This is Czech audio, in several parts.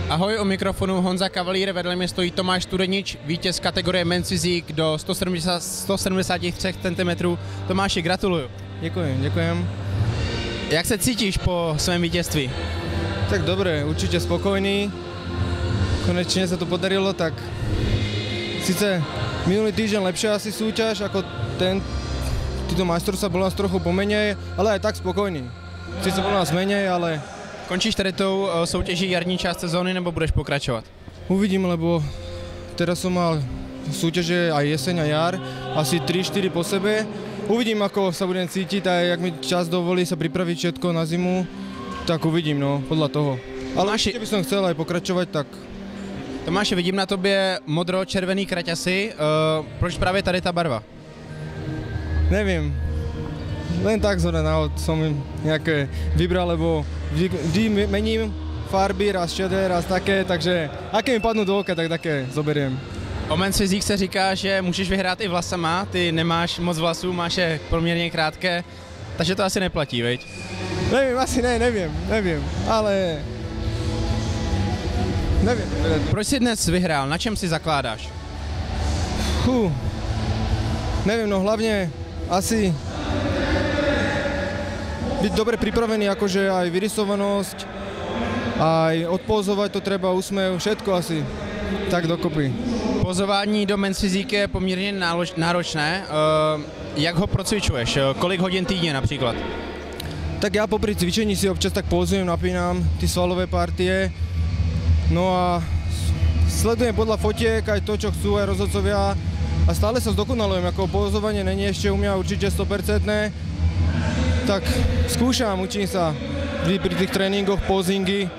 Ahoj, u mikrofonu Honza Kavalír, vedle mě stojí Tomáš Studenič, vítěz kategorie Men's Physique do 173 cm. Tomáši, gratuluju. Ďakujem. Jak se cítíš po svém vítězství? Tak dobre, určite spokojný. Konečne sa to podarilo, tak síce minulý týždeň lepšia asi súťaž ako týto majstrovstvá bolo nás trochu pomenej, ale aj tak spokojný. Sice bolo nás menej, ale... Končíš tedy tou soutěží jarní část sezóny, nebo budeš pokračovat? Uvidím, lebo teraz som mal súťaže aj jeseň a jar, asi 3-4 po sebe. Uvidím, ako sa budem cítiť a jak mi čas dovolí sa pripraviť všetko na zimu, tak uvidím, no, podľa toho. Ale určite by som chcel aj pokračovať, tak... Tomáši, vidím na tobě modro-červený kraťasy, proč právě tady ta barva? Neviem, len tak zhoda náhod som nejaké vybral, lebo vždy mením farby, raz šedé, raz také, takže aké mi padnú do oka, tak také zoberiem. O Men's Physique se říká, že můžeš vyhrát i vlasama, ty nemáš moc vlasů, máš je poměrně krátké, takže to asi neplatí, veď? Neviem, asi neviem, ale... Neviem. Proč jsi dnes vyhrál, na čem si zakládáš? Neviem, no hlavne asi byť dobre pripravený, akože aj vyrysovanosť, aj odpozovať to treba, úsmev, všetko asi tak dokopy. Pozování do Men's Physique je poměrně náročné. Jak ho procvičuješ? Kolik hodin týdně například? Tak ja popri cvičení si občas tak pozujem, napínam ty svalové partie. No a sledujem podľa fotiek aj to, čo chcú aj rozhodcovia a stále sa zdokonalujem, ako pozovanie není ešte u mňa určite 100%. Tak skúšam, učím sa vždy pri tých tréningoch, pozingy.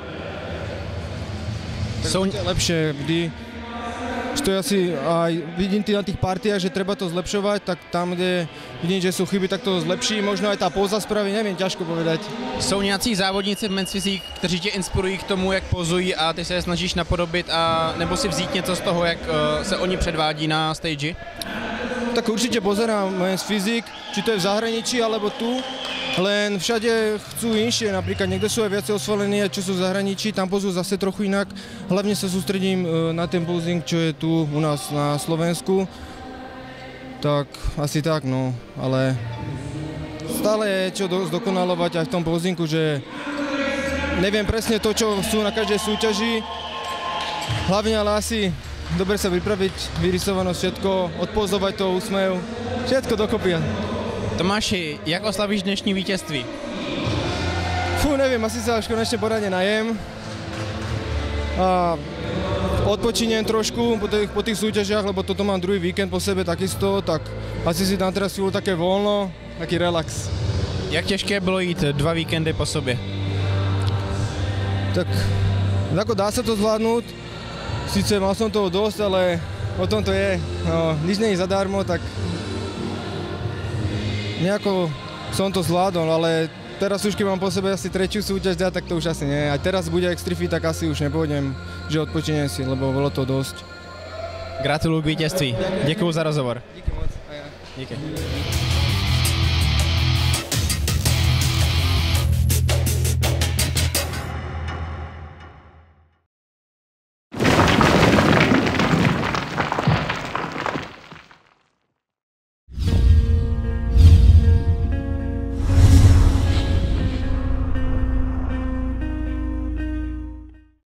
Tak lepšie vždy. To je asi aj vidím na tých partiách, že treba to zlepšovať, tak tam, kde vidím, že sú chyby, tak to zlepší. Možno aj tá póza spraví, neviem, ťažko povedať. Jsou nějací závodníci v Men's Physique, kteří tě inspirují k tomu, jak pozují a ty se je snažíš napodobit a nebo si vzít něco z toho, jak se oni předvádí na stage? Tak určite pozerám Men's Physique, či to je v zahraničí alebo tu, len všade chcú inšie, napríklad niekde sú aj viacej osvalení, čo sú v zahraničí, tam pozujú zase trochu inak. Hlavne sa sústredím na ten posing, čo je tu u nás na Slovensku. Tak asi tak, no, ale stále je čo zdokonalovať aj v tom pozingu, že neviem presne to, čo sú na každej súťaži, hlavne ale asi dobre sa pripraviť, vyrysovanosť, všetko, odpozovať to, úsmev, všetko dokopy. Tomáši, jak oslavíš dnešní vítězství? Neviem, asi sa až konečne poradne najem a odpočiniem trošku po tých súťažiach, lebo toto mám druhý víkend po sebe takisto, tak asi si dám teraz chvíľu také voľno, taký relax. Jak těžké bylo jít 2 víkendy po sobě? Tak ako dá sa to zvládnuť, síce mal som toho dosť, ale o tom to je, no, nič nie je zadarmo, tak nejako som to zvládol, ale teraz už keď mám po sebe asi 3. súťaž, tak to už asi nie. A teraz bude Extrifit, tak asi už nepôjdem, že odpočinem si, lebo bolo to dosť. Gratuluju k vítězství. Děkuju za rozhovor. Díky moc. Díky.